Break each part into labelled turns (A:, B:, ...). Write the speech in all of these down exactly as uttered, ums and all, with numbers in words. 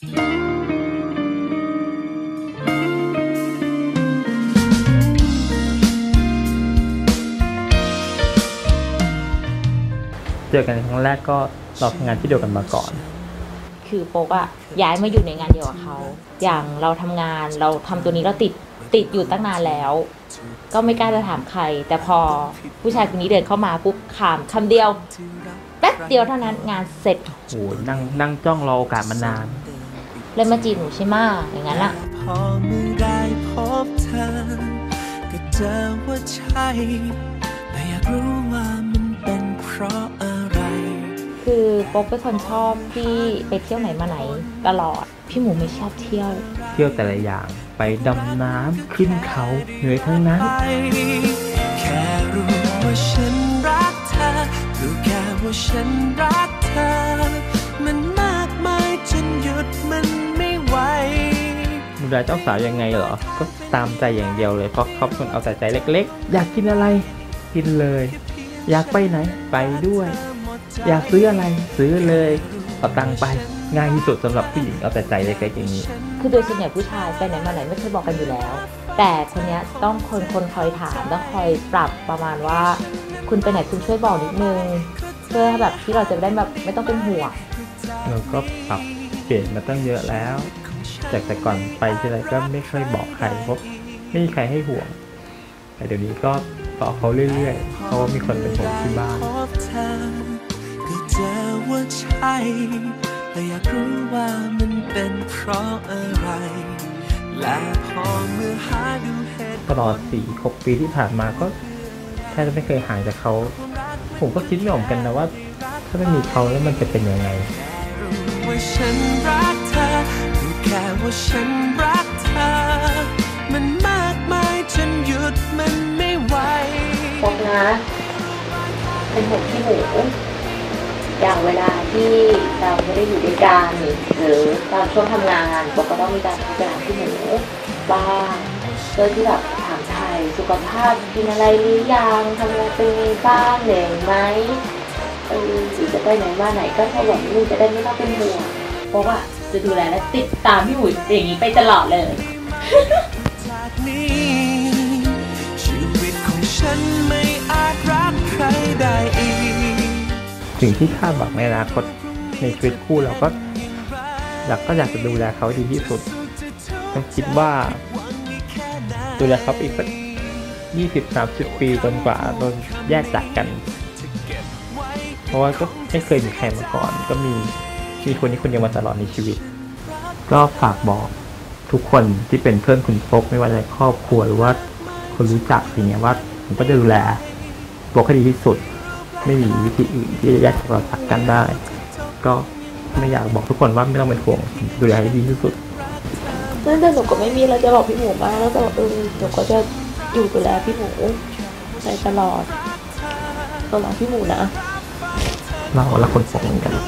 A: เจอกันครั้งแรกก็เราทำงานที่เดียวกันมาก่อน
B: คือโป๊กอะย้ายมาอยู่ในงานเดียวกับเขาอย่างเราทำงานเราทำตัวนี้เราติดติดอยู่ตั้งนานแล้วก็ไม่กล้าจะถามใครแต่พอผู้ชายคนนี้เดินเข้ามาปุ๊บขามคำเดียวแป๊บเดียวเท่านั้นงานเสร็จ
A: โอ้นั่งนั่งจ้องรอโอกาสมานาน
B: เลยมาจีบหนูใช่ไหมอย่างนั้นอะ
C: พอเมื่อได้พบเธอก็เจอว่าใช่แต่อยากรู้ว่ามันเป็นเพราะอะไร
B: คือโป๊กเป็นคนชอบที่ไปเที่ยวไหนมาไหนตลอดพี่หมูไม่ชอบเที่ยว
A: เที่ยวแต่ละอย่างไปดำน้ำขึ้นเขาเหนื่อยทั้งนั้น
C: แค่รู้ว่าฉันรักเธอรู้แค่ว่าฉันรักเธอมันมากมายจนหยุดมันไม่ไหว
A: ดูแลเจ้าสาวยังไงเหรอก็ตามใจอย่างเดียวเลยเพราะเขาเป็นคนเอาแต่ใจเล็กๆอยากกินอะไรกินเลยอยากไปไหนไปด้วยอยากซื้ออะไรซื้อเลยเอาตังค์ไปง่ายที่สุดสำหรับผู้หญิงเอาแต่ใจเล็กๆอย่างนี้
B: คือโดยส่วนใหญ่ผู้ชายไปไหนมาไหนไม่เคยบอกกันอยู่แล้วแต่คนนี้ต้องคนคนคอยถามต้องคอยปรับประมาณว่าคุณไปไหนคุณช่วยบอกนิดนึงเพื่อแบบที่เราจะได้แบบไม่ต้องเป็นห่วง
A: เราก็ปรับเปลี่ยนมาตั้งเยอะแล้วจากแต่ก่อนไปที่ไรก็ไม่เคยบอกใครเพราะไม่มีใครให้ห่วงแต่เดี๋ยวนี้ก็บอกเขาเรื่อยๆเพราะว่ามีคนเป็นห่วงที่บ้าน
C: ก็เจอว่าใช่แต่อยากรู้ว่ามันเป็นเพราะอะไรและพอเมื่อหาดูเหตุ
A: ตลอด สี่หก ปีที่ผ่านมาก็แทบจะไม่เคยห่างจากเขาผมก็คิดไม่ออกกันนะว่าถ้าไม่มีเขาแล้วมันจะเป็นยังไง
C: ว่าฉันรักเธอรู้แค่ว่าฉันรักเธอมันมากมายจนหยุดมันไม่ไหว
B: พบนะเป็นห่วงพี่หมูอย่างเวลาที่เราไม่ได้อยู่ด้วยกันหรือตอนช่วงทำงานปกก็ต้องมีการคุยกับพี่หมูบ้างเพื่อที่แบบถามไทยสุขภาพกินอะไรหรือยังทำอะไรเป็นไงบ้างเหนื่อยไหมเออหรือจะไปไหนมาไหนก็ถ้าบอกลูกจะได้ไม่ต้องเป็นห่วงเพราะว่าจะดูแลและติดตามพี่หมูอย่างนี้ไปตลอดเลย
C: จากนี้ชีวิตของฉันไม่อาจรักใครได้อีก
A: สิ่งที่คาดหวังในอนาคตในชีวิตคู่เราก็อยากก็อยากจะดูแลเขาดีที่สุดก็คิดว่าดูแลเขาอีกสักยี่สิบสามสิบปีจนกว่าโดนแยกจากกันเพราะว่าก็ไม่เคยมีใครมาก่อนก็มีมีคนนี้คนเดียวมาตลอดในชีวิตก็ฝากบอกทุกคนที่เป็นเพื่อนคุณโป๊กไม่ว่าจะครอบครัวหรือว่าคนรู้จักอย่างเงี้ยว่าผมก็จะดูแลโป๊กให้ดีที่สุดไม่มีวิธีอื่นที่จะแยกเราจากกันได้ก็ไม่อยากบอกทุกคนว่าไม่ต้องเป็นห่วงดูแลให้ดีที่สุด
B: นั่นแต่หนูก็ไม่มีเราจะบอกพี่หมูบ้างแล้วแต่เออหนูก็จะอยู่ดูแลพี่หมูไปตลอดตลอดพี่หมูนะ
A: เราละคนสองเหมือนกัน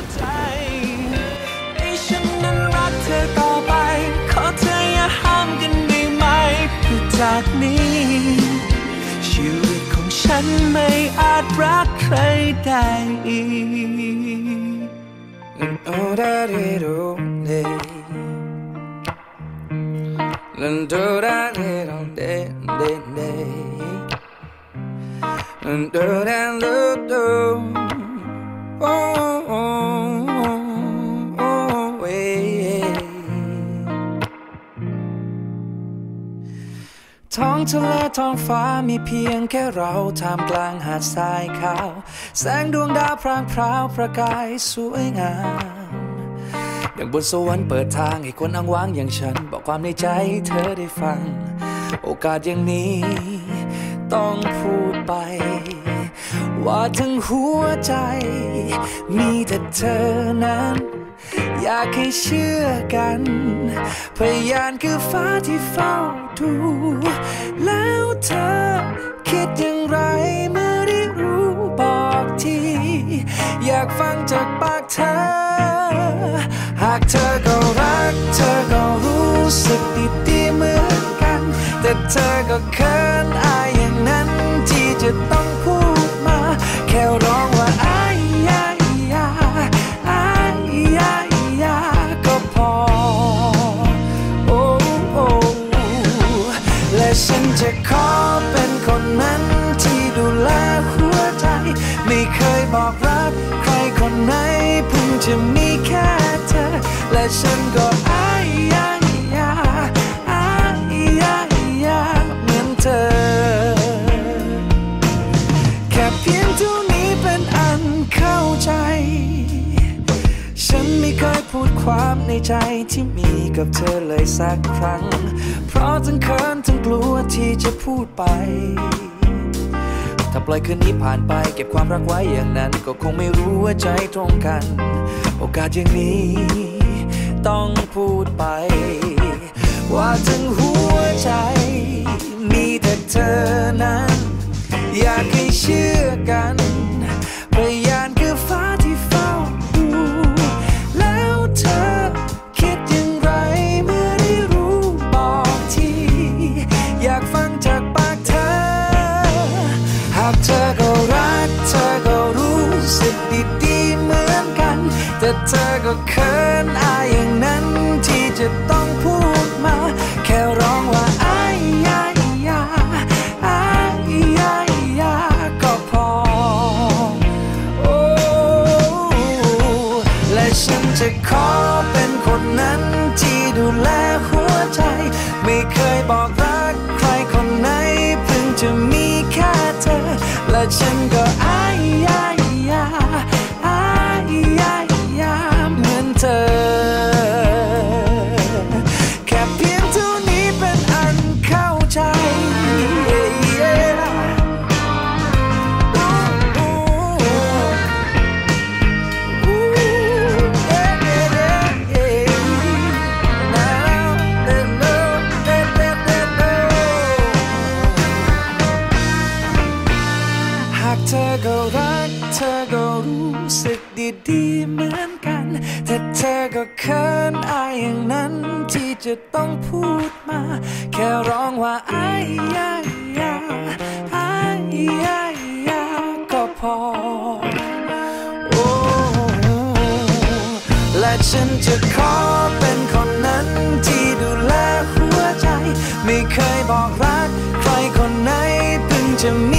C: จากนี้ชีวิตของฉันไม่อาจรักใครได้อีกโอ้ดาดิโดเดลันโดดาเดโดเดเดเดลันโดดาโดโดโอ้โอ้โอ้เวท้องทะเลท้องฟ้ามีเพียงแค่เราท่ามกลางหาดทรายขาวแสงดวงดาวพร่างพราวประกายสวยงามดังบนสวรรค์เปิดทางให้คนอ้างว้างอย่างฉันบอกความในใจเธอได้ฟังโอกาสอย่างนี้ต้องพูดไปว่าทั้งหัวใจมีแต่เธอนั้นอยากให้เชื่อกันพยานคือฟ้าที่เฝ้าดูแล้วเธอคิดอย่างไรเมื่อได้รู้บอกทีอยากฟังจากปากเธอหากเธอก็รักเธอก็รู้สึกดีๆเหมือนกันแต่เธอก็เขินอายอย่างนั้นที่จะต้องพูดมาแค่ร้องว่าอายยายยาอายยายยาก็พอและฉันก็อ้ายยายาอ้ายยายาเหมือนเธอแค่เพียงเท่านี้เป็นอันเข้าใจฉันไม่เคยพูดความในใจที่มีกับเธอเลยสักครั้งเพราะทั้งเขินทั้งกลัวที่จะพูดไปถ้าปล่อยคืนนี้ผ่านไปเก็บความรักไว้อย่างนั้นก็คงไม่รู้ว่าใจตรงกันโอกาสอย่างนี้ต้องพูดไปว่าทั้งหัวใจมีแต่เธอนั้นอยากให้เชื่อกันพยานคือฟ้าที่เฝ้าดูแล้วเธอคิดอย่างไรเมื่อได้รู้บอกทีอยากฟังจากปากเธอหากเธอก็รักเธอก็รู้สึกดีๆเหมือนกันแต่เธอก็เขินอายอย่างนั้นที่จะต้องพูดมาแค่ร้องว่าอ้ายยายาอ้ายยายาก็พอโอ้และฉันจะขอเป็นคนนั้นที่ดูแลหัวใจไม่เคยบอกรักใครคนไหนเพิ่งจะมีแค่เธอและฉันก็อ้ายยายาอ้ายยายาเหมือนเธอแค่เพียงเท่านี้เป็นอันเข้าใจเธอก็รักเธอก็รู้สึกดีๆเหมือนกันแต่เธอก็เขินอายอย่างนั้นที่จะต้องพูดมาแค่ร้องว่าอ้ายยายาอ้ายยายาก็พอโอ้และฉันจะขอเป็นคนนั้นที่ดูแลหัวใจไม่เคยบอกรักใครคนไหนเพิ่งจะมี